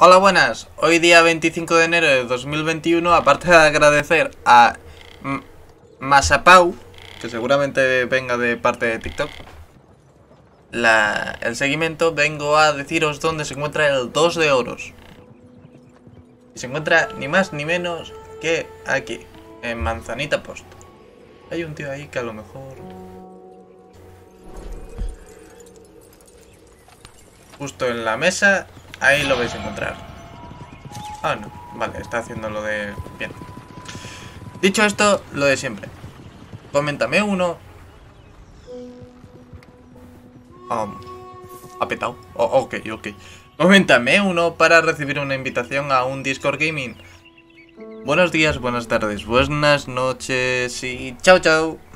Hola, buenas. Hoy día 25 de enero de 2021, aparte de agradecer a Masapau, que seguramente venga de parte de TikTok, el seguimiento, vengo a deciros dónde se encuentra el 2 de oros. Y se encuentra ni más ni menos que aquí, en Manzanita Post. Hay un tío ahí que a lo mejor... Justo en la mesa, ahí lo vais a encontrar. Ah, no, vale, está haciendo lo de... Bien. Dicho esto, lo de siempre. Coméntame uno. Ha petado. Ok. Coméntame uno para recibir una invitación a un Discord Gaming. Buenos días, buenas tardes, buenas noches y chao.